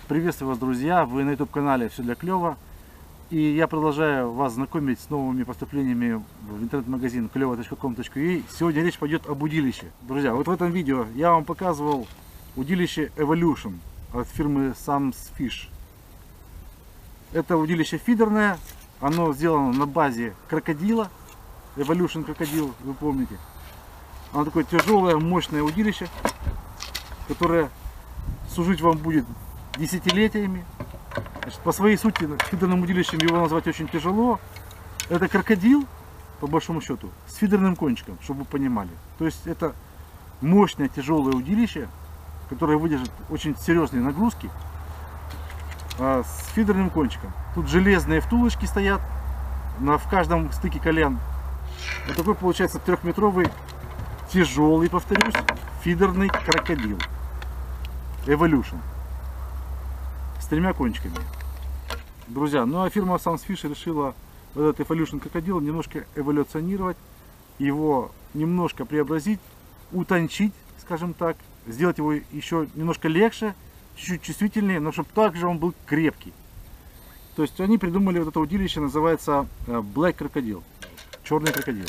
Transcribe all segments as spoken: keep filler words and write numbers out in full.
Приветствую вас, друзья! Вы на YouTube канале Все для клёва. И я продолжаю вас знакомить с новыми поступлениями в интернет-магазин клёва точка ком точка ю а. Сегодня речь пойдет об удилище. Друзья, вот в этом видео я вам показывал удилище Evolution от фирмы Samsfish. Это удилище фидерное. Оно сделано на базе крокодила. Evolution крокодил, вы помните. Оно такое тяжелое, мощное удилище, которое служить вам будет десятилетиями. Значит, по своей сути, фидерным удилищем его назвать очень тяжело. Это крокодил, по большому счету, с фидерным кончиком, чтобы вы понимали. То есть это мощное, тяжелое удилище, которое выдержит очень серьезные нагрузки, а с фидерным кончиком. Тут железные втулочки стоят на, в каждом стыке колен. Вот такой получается трехметровый, тяжелый, повторюсь, фидерный крокодил Evolution с тремя кончиками. Друзья, ну а фирма Samsfish решила вот этот Evolution крокодил немножко эволюционировать, его немножко преобразить, утончить, скажем так, сделать его еще немножко легче, чуть-чуть чувствительнее, но чтобы также он был крепкий. То есть они придумали вот это удилище, называется Black крокодил, черный крокодил.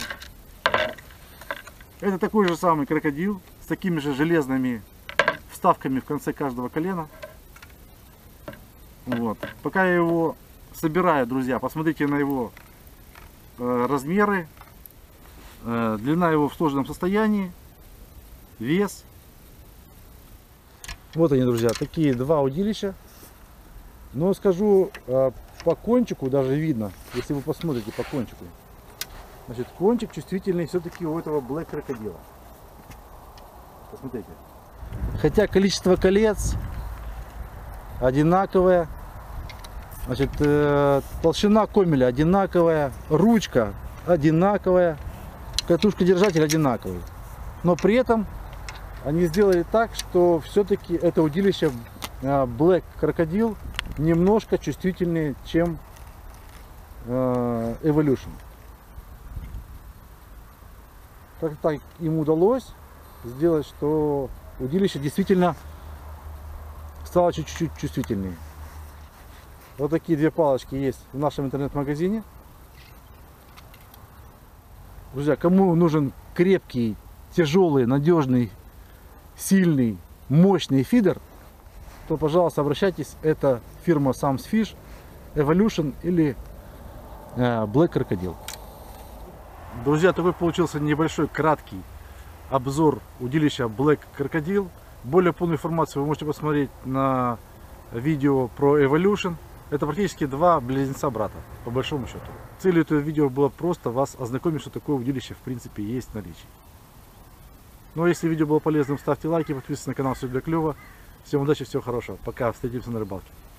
Это такой же самый крокодил с такими же железными вставками в конце каждого колена. Вот. Пока я его собираю, друзья, посмотрите на его э, размеры, э, длина его в сложном состоянии, вес. Вот они, друзья, такие два удилища. Но скажу, э, по кончику даже видно, если вы посмотрите по кончику. Значит, кончик чувствительный все-таки у этого Black крокодила. Посмотрите. Хотя количество колец одинаковое, значит, э, толщина комеля одинаковая, ручка одинаковая, катушка держатель одинаковый. Но при этом они сделали так, что все-таки это удилище э, Black крокодил немножко чувствительнее, чем э, Evolution. Как так им удалось сделать, что удилище действительно стало чуть-чуть чувствительнее. Вот такие две палочки есть в нашем интернет-магазине. Друзья, кому нужен крепкий, тяжелый, надежный, сильный, мощный фидер, то, пожалуйста, обращайтесь. Это фирма Samsfish, Evolution или э, Black крокодил. Друзья, такой получился небольшой, краткий обзор удилища Black крокодил. Более полную информацию вы можете посмотреть на видео про Evolution. Это практически два близнеца брата, по большому счету. Целью этого видео было просто вас ознакомить, что такое удилище в принципе есть в наличии. Ну а если видео было полезным, ставьте лайки, подписывайтесь на канал Все для клёва. Всем удачи, всего хорошего. Пока, встретимся на рыбалке.